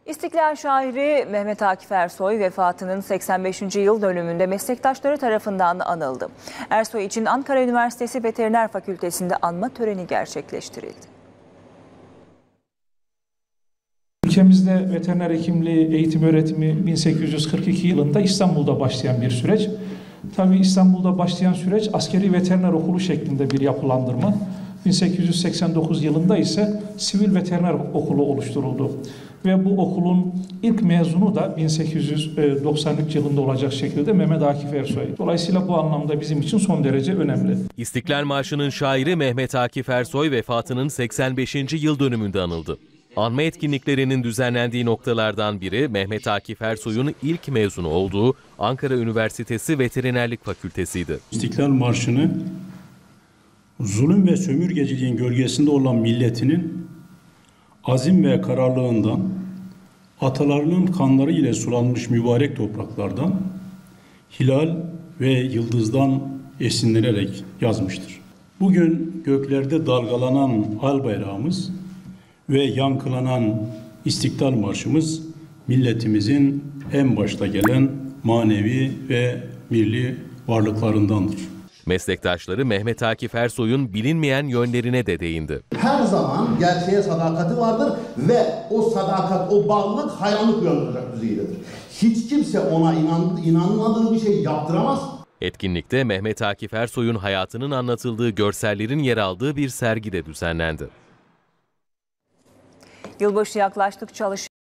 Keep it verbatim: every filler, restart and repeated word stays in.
İstiklal şairi Mehmet Akif Ersoy vefatının seksen beşinci yıl dönümünde meslektaşları tarafından anıldı. Ersoy için Ankara Üniversitesi Veteriner Fakültesi'nde anma töreni gerçekleştirildi. Ülkemizde veteriner hekimliği eğitim öğretimi bin sekiz yüz kırk iki yılında İstanbul'da başlayan bir süreç. Tabii İstanbul'da başlayan süreç askeri veteriner okulu şeklinde bir yapılandırma. bin sekiz yüz seksen dokuz yılında ise sivil veteriner okulu oluşturuldu. Ve bu okulun ilk mezunu da bin sekiz yüz doksan üç yılında olacak şekilde Mehmet Akif Ersoy. Dolayısıyla bu anlamda bizim için son derece önemli. İstiklal Marşı'nın şairi Mehmet Akif Ersoy vefatının seksen beşinci yıl dönümünde anıldı. Anma etkinliklerinin düzenlendiği noktalardan biri Mehmet Akif Ersoy'un ilk mezunu olduğu Ankara Üniversitesi Veterinerlik Fakültesiydi. İstiklal Marşı'nı zulüm ve sömürgeciliğin gölgesinde olan milletinin azim ve kararlılığından, atalarının kanları ile sulanmış mübarek topraklardan, hilal ve yıldızdan esinlenerek yazmıştır. Bugün göklerde dalgalanan al bayrağımız ve yankılanan İstiklal Marşımız milletimizin en başta gelen manevi ve milli varlıklarındandır. Meslektaşları Mehmet Akif Ersoy'un bilinmeyen yönlerine de değindi. Her zaman gerçeğe sadakati vardır ve o sadakat, o bağlılık hayranlık uyandıracak düzeydedir. Hiç kimse ona inan, inanmadığı bir şey yaptıramaz. Etkinlikte Mehmet Akif Ersoy'un hayatının anlatıldığı görsellerin yer aldığı bir sergi de düzenlendi. Yılbaşı yaklaştık, çalışıyor.